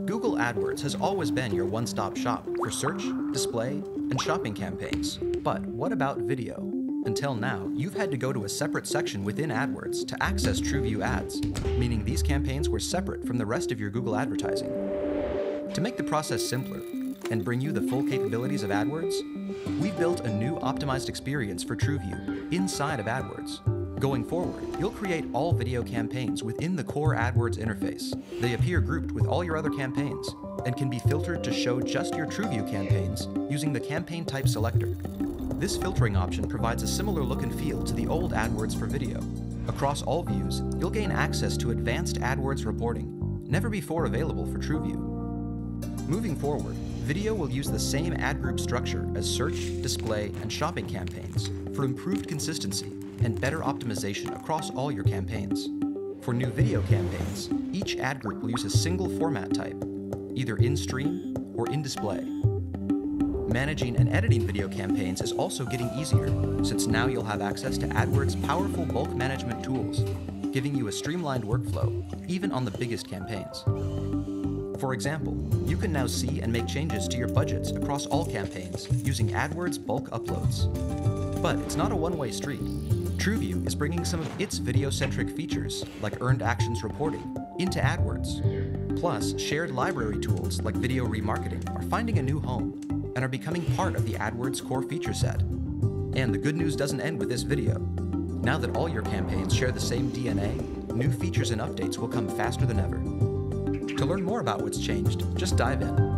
Google AdWords has always been your one-stop shop for search, display, and shopping campaigns. But what about video? Until now, you've had to go to a separate section within AdWords to access TrueView ads, meaning these campaigns were separate from the rest of your Google advertising. To make the process simpler and bring you the full capabilities of AdWords, we've built a new optimized experience for TrueView inside of AdWords. Going forward, you'll create all video campaigns within the core AdWords interface. They appear grouped with all your other campaigns and can be filtered to show just your TrueView campaigns using the campaign type selector. This filtering option provides a similar look and feel to the old AdWords for video. Across all views, you'll gain access to advanced AdWords reporting, never before available for TrueView. Moving forward, video will use the same ad group structure as search, display, and shopping campaigns for improved consistency and better optimization across all your campaigns. For new video campaigns, each ad group will use a single format type, either in-stream or in-display. Managing and editing video campaigns is also getting easier, since now you'll have access to AdWords' powerful bulk management tools, giving you a streamlined workflow, even on the biggest campaigns. For example, you can now see and make changes to your budgets across all campaigns using AdWords bulk uploads. But it's not a one-way street. TrueView is bringing some of its video-centric features, like earned actions reporting, into AdWords. Plus, shared library tools like video remarketing are finding a new home and are becoming part of the AdWords core feature set. And the good news doesn't end with this video. Now that all your campaigns share the same DNA, new features and updates will come faster than ever. To learn more about what's changed, just dive in.